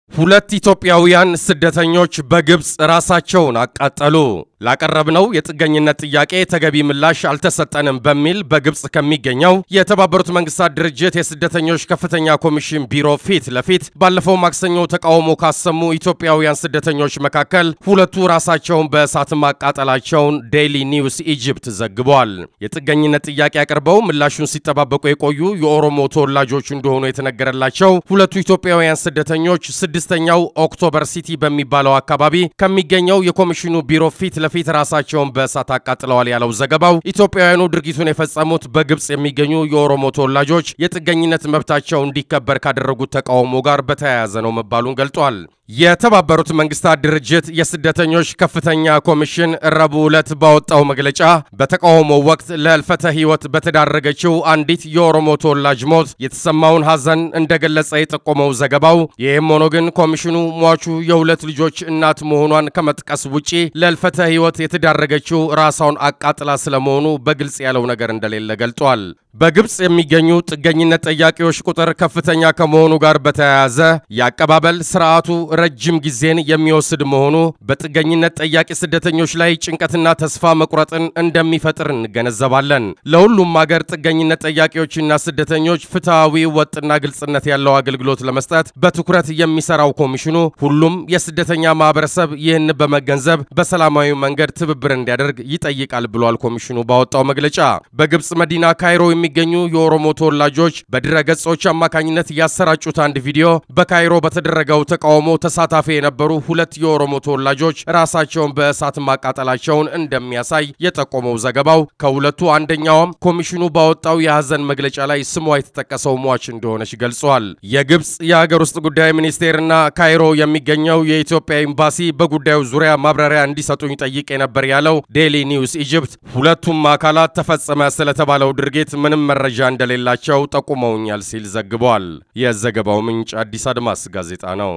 ሁለት ኢትዮጵያውያን ስደተኞች በግብጽ ራሳቸውን አቃጠሉ። ላቀረብነው የጥገኝነት ጥያቄ ተገቢ ምላሽ አልተሰጠንም በሚል በግብጽ ከሚገኘው የተባበሩት መንግስታት ድርጅት የስደተኞች ከፍተኛ ኮሚሽን ቢሮ ፊት ለፊት ባለፈው ማክሰኞ ተቃውሞ ካሰሙ ኢትዮጵያውያን ስደተኞች መካከል ሁለቱ ራሳቸውን በእሳት ማቃጠላቸውን ዴይሊ ኒውስ ኢጂፕት ዘግቧል። የጥገኝነት ጥያቄ አቅርበው ምላሹን ሲጠባበቁ የቆዩ የኦሮሞ ተወላጆች እንደሆኑ የተነገረላቸው ሁለቱ ኢትዮጵያውያን ስደተኞች ስድስተኛው ኦክቶበር ሲቲ በሚባለው አካባቢ ከሚገኘው የኮሚሽኑ ቢሮ ፊት ለፊት ራሳቸውን በእሳት አቃጥለዋል ያለው ዘገባው ኢትዮጵያውያኑ ድርጊቱን የፈጸሙት በግብጽ የሚገኙ የኦሮሞ ተወላጆች የጥገኝነት መብታቸው እንዲከበር ካደረጉት ተቃውሞ ጋር በተያያዘ ነው መባሉን ገልጿል። የተባበሩት መንግስታት ድርጅት የስደተኞች ከፍተኛ ኮሚሽን ረቡዕ ዕለት ባወጣው መግለጫ በተቃውሞው ወቅት ለህልፈተ ህይወት በተዳረገችው አንዲት የኦሮሞ ተወላጅ ሞት የተሰማውን ሐዘን እንደገለጸ የጠቆመው ዘገባው ይህም ሆኖ ግን ኮሚሽኑ ሟቹ የሁለት ልጆች እናት መሆኗን ከመጥቀስ ውጪ ለህልፈተ ህይወት የተዳረገችው ራሷን አቃጥላ ስለመሆኑ በግልጽ ያለው ነገር እንደሌለ ገልጿል። በግብጽ የሚገኙ ጥገኝነት ጠያቂዎች ቁጥር ከፍተኛ ከመሆኑ ጋር በተያያዘ የአቀባበል ስርዓቱ ረጅም ጊዜን የሚወስድ መሆኑ በጥገኝነት ጠያቂ ስደተኞች ላይ ጭንቀትና ተስፋ መቁረጥን እንደሚፈጥር እንገነዘባለን። ለሁሉም ሀገር ጥገኝነት ጠያቂዎችና ስደተኞች ፍትሃዊ ወጥና ግልጽነት ያለው አገልግሎት ለመስጠት በትኩረት የሚሰራው ኮሚሽኑ ሁሉም የስደተኛ ማህበረሰብ ይህን በመገንዘብ በሰላማዊ መንገድ ትብብር እንዲያደርግ ይጠይቃል ብሏል። ኮሚሽኑ ባወጣው መግለጫ በግብጽ መዲና ካይሮ የሚገኙ የኦሮሞ ተወላጆች በድረገጾች አማካኝነት ያሰራጩት አንድ ቪዲዮ በካይሮ በተደረገው ተቃውሞ ተሳታፊ የነበሩ ሁለት የኦሮሞ ተወላጆች ራሳቸውን በእሳት ማቃጠላቸውን እንደሚያሳይ የጠቆመው ዘገባው ከሁለቱ አንደኛውም ኮሚሽኑ ባወጣው የሐዘን መግለጫ ላይ ስሟ የተጠቀሰው ሟች እንደሆነች ገልጿል። የግብጽ የሀገር ውስጥ ጉዳይ ሚኒስቴርና ካይሮ የሚገኘው የኢትዮጵያ ኤምባሲ በጉዳዩ ዙሪያ ማብራሪያ እንዲሰጡኝ ጠይቄ ነበር ያለው ዴይሊ ኒውስ ኢጂፕት ሁለቱም አካላት ተፈጸመ ስለተባለው ድርጊት ምንም መረጃ እንደሌላቸው ጠቁመውኛል ሲል ዘግቧል። የዘገባው ምንጭ አዲስ አድማስ ጋዜጣ ነው።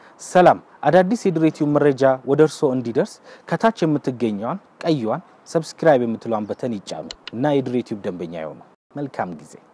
ሰላም አዳዲስ የዲሬቲዩብ መረጃ ወደርሶ እንዲደርስ ከታች የምትገኘውን ቀይዋን ሰብስክራይብ የምትሏን በተን ይጫኑ እና የዲሬቲዩብ ደንበኛ ይሁኑ። መልካም ጊዜ።